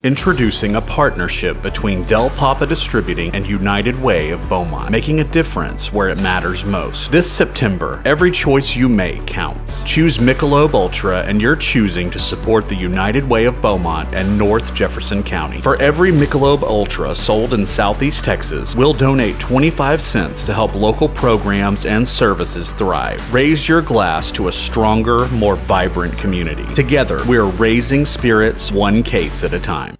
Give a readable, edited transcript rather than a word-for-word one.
Introducing a partnership between Del Papa Distributing and United Way of Beaumont, making a difference where it matters most. This September, every choice you make counts. Choose Michelob Ultra and you're choosing to support the United Way of Beaumont and North Jefferson County. For every Michelob Ultra sold in Southeast Texas, we'll donate 25 cents to help local programs and services thrive. Raise your glass to a stronger, more vibrant community. Together, we're raising spirits one case at a time.